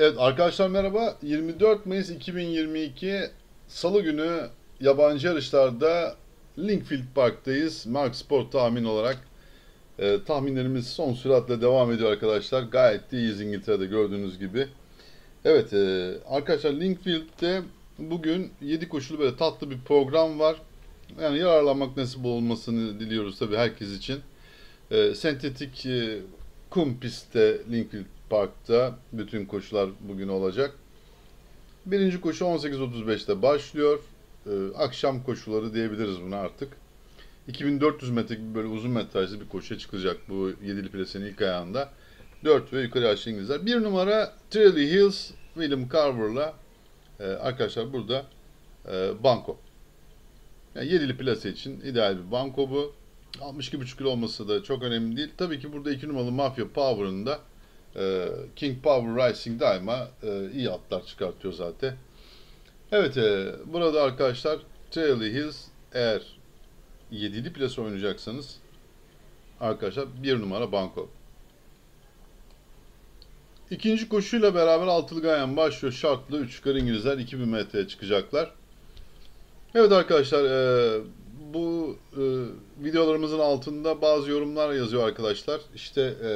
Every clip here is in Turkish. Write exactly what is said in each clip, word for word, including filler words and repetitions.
Evet arkadaşlar merhaba. yirmi dört Mayıs iki bin yirmi iki Salı günü yabancı yarışlarda Linkfield Park'tayız. Mark Sport tahmin olarak e, tahminlerimiz son süratle devam ediyor arkadaşlar. Gayet de iyiyiz İngiltere'de gördüğünüz gibi. Evet e, arkadaşlar Linkfield'de bugün yedi koşulu böyle tatlı bir program var. Yani yararlanmak nasip olmasını diliyoruz tabii herkes için. E, sentetik e, kum pistte Linkfield Park'ta bütün koşular bugün olacak. Birinci koşu on sekiz otuz beşte başlıyor. Ee, akşam koşuları diyebiliriz buna artık. iki bin dört yüz metre gibi böyle uzun metrajlı bir koşuya çıkacak bu yedili plasenin ilk ayağında. dört ve yukarı yaşlı İngilizler. Bir numara Trilly Hills William Carver'la e, arkadaşlar burada e, banko. Yani yedili plase için ideal bir banko bu. altmış iki buçuk kilo olması da çok önemli değil. Tabii ki burada iki numaralı Mafia Power'ın da e, King Power Rising daima e, iyi atlar çıkartıyor zaten. Evet, e, burada arkadaşlar Traily Hills eğer yedili plase oynayacaksanız arkadaşlar bir numara banko. İkinci koşuyla beraber altılı ganyan başlıyor. Şartlı üç yukarı İngilizler iki bin metreye çıkacaklar. Evet arkadaşlar e, bu e, videolarımızın altında bazı yorumlar yazıyor arkadaşlar. İşte e,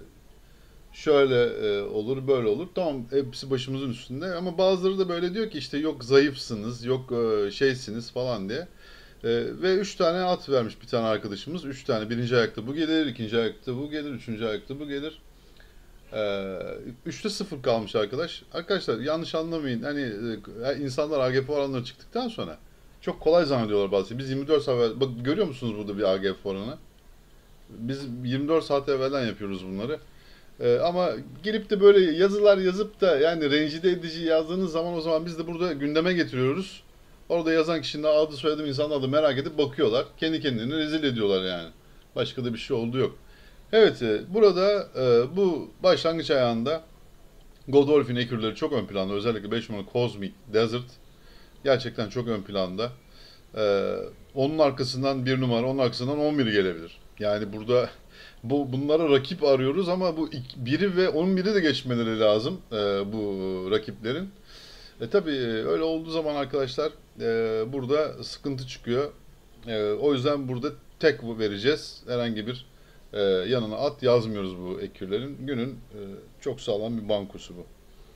şöyle e, olur böyle olur. Tamam hepsi başımızın üstünde ama bazıları da böyle diyor ki işte yok zayıfsınız, yok e, şeysiniz falan diye. E, ve üç tane at vermiş bir tane arkadaşımız. Üç tane. Birinci ayakta bu gelir, ikinci ayakta bu gelir, üçüncü ayakta bu gelir. E, üçte sıfır kalmış arkadaş. Arkadaşlar yanlış anlamayın. Hani e, insanlar A G F oranları çıktıktan sonra çok kolay zannediyorlar bazı. Biz yirmi dört saat evvel, bak görüyor musunuz burada bir A G F oranı? Biz yirmi dört saat evvelden yapıyoruz bunları. Ee, ama gelip de böyle yazılar yazıp da yani rencide edici yazdığınız zaman o zaman biz de burada gündeme getiriyoruz. Orada yazan kişinin adı soyadı insanlar da merak edip bakıyorlar. Kendi kendini rezil ediyorlar yani. Başka da bir şey olduğu yok. Evet e, burada e, bu başlangıç ayağında Godolphin ekürleri çok ön planda. Özellikle beş numara Cosmic Desert gerçekten çok ön planda. Ee, onun arkasından bir numara, onun arkasından on bir gelebilir. Yani burada bu bunlara rakip arıyoruz ama bu biri ve on biri de geçmeleri lazım e, bu rakiplerin. E tabii öyle olduğu zaman arkadaşlar e, burada sıkıntı çıkıyor. E, o yüzden burada tek vereceğiz. Herhangi bir e, yanına at yazmıyoruz bu ekürlerin. Günün e, çok sağlam bir bankosu bu.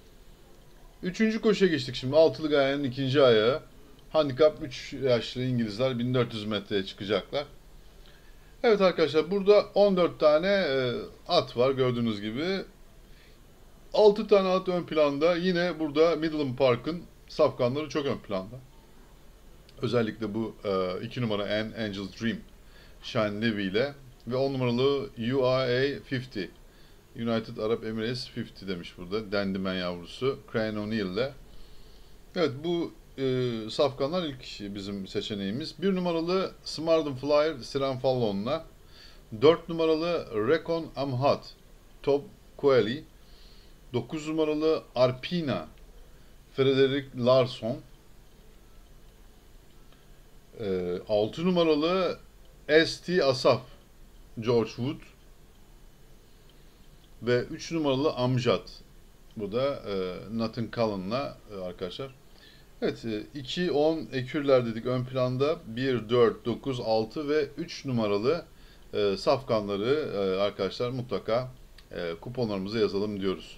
Üçüncü koşuya geçtik şimdi. Altılı gayenin ikinci ayağı. Handikap üç yaşlı İngilizler bin dört yüz metreye çıkacaklar. Evet arkadaşlar burada on dört tane e, at var gördüğünüz gibi. altı tane at ön planda. Yine burada Midland Park'ın safkanları çok ön planda. Özellikle bu iki numara An Angel's Dream Shine Levy ile ve on numaralı U A A elli United Arab Emirates elli demiş burada. Dendimen yavrusu Crane O'Neill ile. Evet bu e, safkanlar ilk bizim seçeneğimiz. Bir numaralı Smart Flyer Siren Fallon'la. Dört numaralı Recon Amhat Top Coeli. Dokuz numaralı Arpina Frederick Larson. E, altı numaralı S T Asaf George Wood. Ve üç numaralı Amjad. Bu da e, Nathan Cullen'la e, arkadaşlar. Evet, iki on ekürler dedik ön planda. bir, dört, dokuz, altı ve üç numaralı e, safkanları e, arkadaşlar mutlaka e, kuponlarımıza yazalım diyoruz.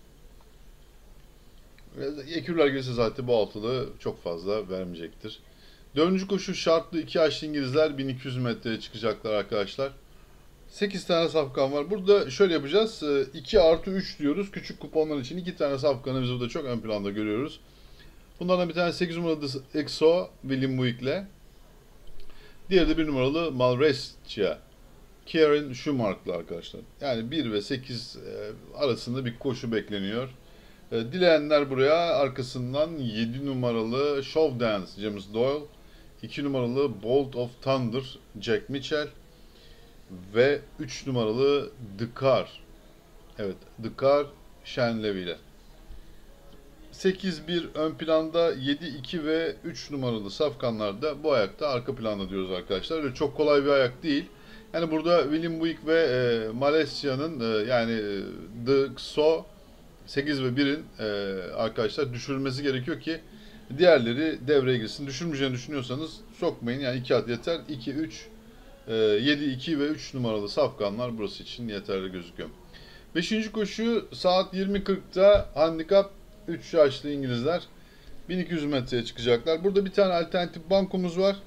Ekürler gelirse zaten bu altılı çok fazla vermeyecektir. Dördüncü koşu şartlı iki yaşlı İngilizler bin iki yüz metreye çıkacaklar arkadaşlar. sekiz tane safkan var. Burada şöyle yapacağız. iki artı üç diyoruz. Küçük kuponlar için iki tane safkanı biz burada çok ön planda görüyoruz. Bunlardan bir tane sekiz numaralı Exo William Buick'le. Diğeri de bir numaralı Malrestia Kieran Schumacher'la arkadaşlar. Yani bir ve sekiz arasında bir koşu bekleniyor. Dileyenler buraya arkasından yedi numaralı Show Dance James Doyle, iki numaralı Bolt of Thunder Jack Mitchell ve üç numaralı The Car. Evet, The Car Shane Levy ile. sekiz bir ön planda, yedi iki ve üç numaralı safkanlarda bu ayakta arka planda diyoruz arkadaşlar. Öyle çok kolay bir ayak değil. Yani burada William Buick ve e, Malaysia'nın e, yani e, The So sekiz ve birin e, arkadaşlar düşürülmesi gerekiyor ki diğerleri devreye girsin. Düşürmeyeceğini düşünüyorsanız sokmayın. Yani iki at yeter. iki, üç, yedi, iki ve üç numaralı safkanlar burası için yeterli gözüküyor. beşinci koşu saat yirmi kırkta handikap üç yaşlı İngilizler bin iki yüz metreye çıkacaklar. Burada bir tane alternatif bankomuz var.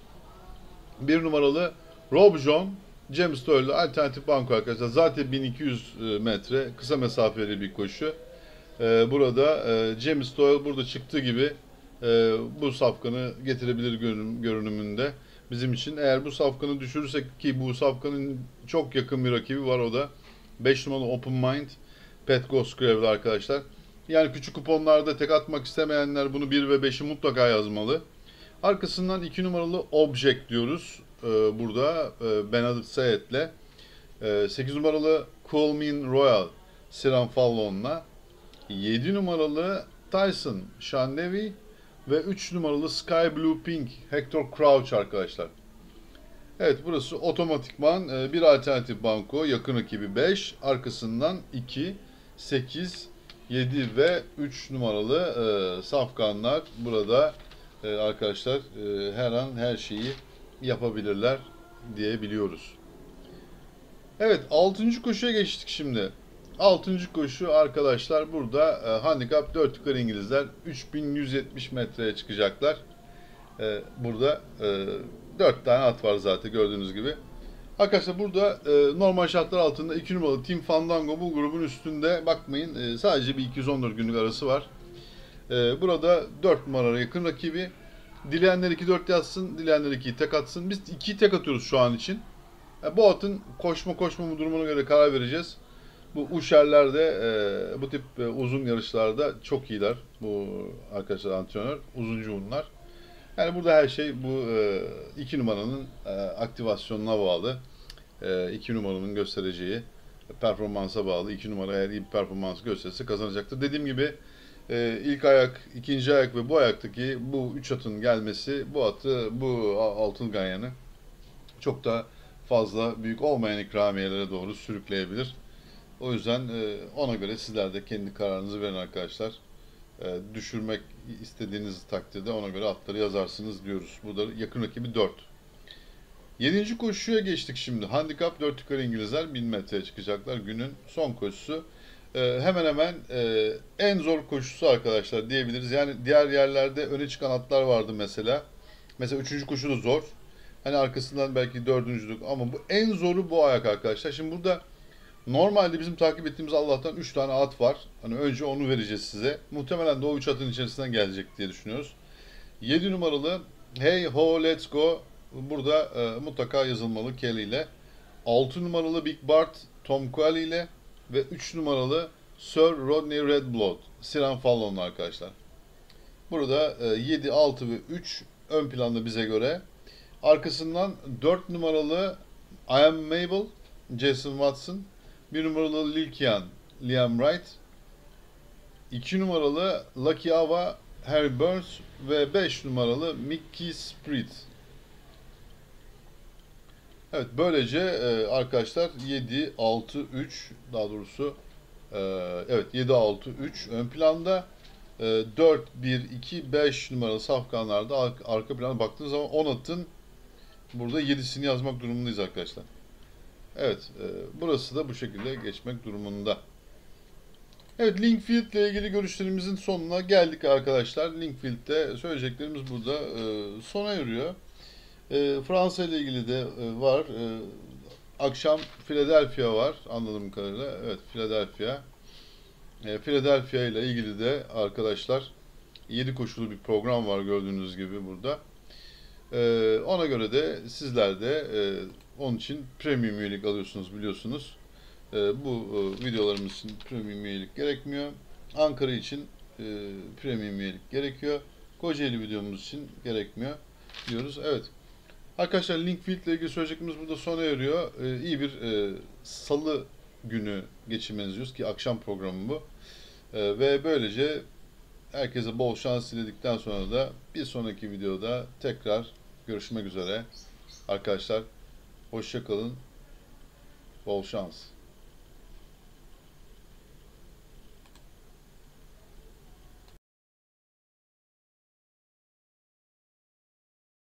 bir numaralı Rob John, James Doyle'lı alternatif banko arkadaşlar. Zaten bin iki yüz metre kısa mesafeli bir koşu. Ee, burada e, James Doyle burada çıktığı gibi e, bu safkanı getirebilir görünüm, görünümünde bizim için. Eğer bu safkanı düşürürsek ki bu safkanın çok yakın bir rakibi var, o da beş numaralı Open Mind Pat Cosgrave'li arkadaşlar. Yani küçük kuponlarda tek atmak istemeyenler bunu bir ve beşi mutlaka yazmalı. Arkasından iki numaralı Object diyoruz. Ee, burada e, Benedict Sayed'le. Ee, sekiz numaralı Cool Mean Royal Siran Fallon'la. yedi numaralı Tyson Sean Levy ve üç numaralı Sky Blue Pink Hector Crouch arkadaşlar. Evet, burası otomatikman e, bir alternatif banko. Yakın rakibi beş. Arkasından iki, sekiz, yedi ve üç numaralı e, safkanlar burada e, arkadaşlar e, her an her şeyi yapabilirler diyebiliyoruz. Evet, altıncı koşuya geçtik şimdi. altıncı koşu arkadaşlar burada e, handikap dört yukarı İngilizler üç bin yüz yetmiş metreye çıkacaklar. E, burada e, dört tane at var zaten gördüğünüz gibi. Arkadaşlar burada e, normal şartlar altında iki numaralı Team Fandango bu grubun üstünde, bakmayın e, sadece bir iki yüz on dört günlük arası var. E, burada dört numara yakın rakibi. Dileyenler iki dört yazsın, dileyenler ikiyi tek atsın. Biz ikiyi tek atıyoruz şu an için. E, bu atın koşma koşma mı durumuna göre karar vereceğiz. Bu Uşerler de e, bu tip e, uzun yarışlarda çok iyiler. Bu arkadaşlar antrenör, uzuncu bunlar. Yani burada her şey bu e, iki numaranın e, aktivasyonuna bağlı. E, iki numaranın göstereceği performansa bağlı. iki numara eğer iyi bir performans gösterirse kazanacaktır. Dediğim gibi e, ilk ayak, ikinci ayak ve bu ayaktaki bu üç atın gelmesi bu atı, bu altın ganyanı çok da fazla büyük olmayan ikramiyelere doğru sürükleyebilir. O yüzden e, ona göre sizler de kendi kararınızı verin arkadaşlar. E, düşürmek istediğiniz takdirde ona göre atları yazarsınız diyoruz. Burada yakın rakibi dört. yedinci koşuya geçtik şimdi. Handikap dört yukarı İngilizler bin metreye çıkacaklar. Günün son koşusu. E, hemen hemen e, en zor koşusu arkadaşlar diyebiliriz. Yani diğer yerlerde öne çıkan atlar vardı mesela. Mesela üçüncü koşu da zor. Hani arkasından belki dördüncülük ama bu en zoru bu ayak arkadaşlar. Şimdi burada normalde bizim takip ettiğimiz Allah'tan üç tane at var. Hani önce onu vereceğiz size. Muhtemelen de o üç atın içerisinden gelecek diye düşünüyoruz. yedi numaralı Hey Ho Let's Go burada e, mutlaka yazılmalı Kelly ile. altı numaralı Big Bart Tom Qualley ile ve üç numaralı Sir Rodney Redblood Siran Fallon'la arkadaşlar. Burada e, yedi, altı ve üç ön planda bize göre. Arkasından dört numaralı I Am Mabel Jason Watson, bir numaralı Lilkian Liam Wright, iki numaralı Lucky Ava Harry Burns ve beş numaralı Mickey Spread. Evet, böylece e, arkadaşlar yedi, altı, üç daha doğrusu e, evet yedi, altı, üç ön planda, e, dört, bir, iki, beş numaralı safkanlarda arka, arka plana baktığınız zaman on atın burada yedisini yazmak durumundayız arkadaşlar. Evet, e, burası da bu şekilde geçmek durumunda. Evet, Linkfield ile ilgili görüşlerimizin sonuna geldik arkadaşlar. Linkfield'de söyleyeceklerimiz burada e, sona eriyor. E, Fransa ile ilgili de e, var. E, akşam Philadelphia var anladığım kadarıyla. Evet, Philadelphia. E, Philadelphia ile ilgili de arkadaşlar yedi koşulu bir program var gördüğünüz gibi burada. E, ona göre de sizler de e, onun için premium üyelik alıyorsunuz biliyorsunuz. E, bu e, videolarımız için premium üyelik gerekmiyor. Ankara için e, premium üyelik gerekiyor. Kocaeli videomuz için gerekmiyor diyoruz. Evet. Arkadaşlar Linkfield ile ilgili söyleyeceklerimiz burada sona eriyor. E, iyi bir e, salı günü geçirmenizi diyoruz ki akşam programı bu. E, ve böylece herkese bol şans diledikten sonra da bir sonraki videoda tekrar görüşmek üzere. Arkadaşlar hoşça kalın. Bol şans.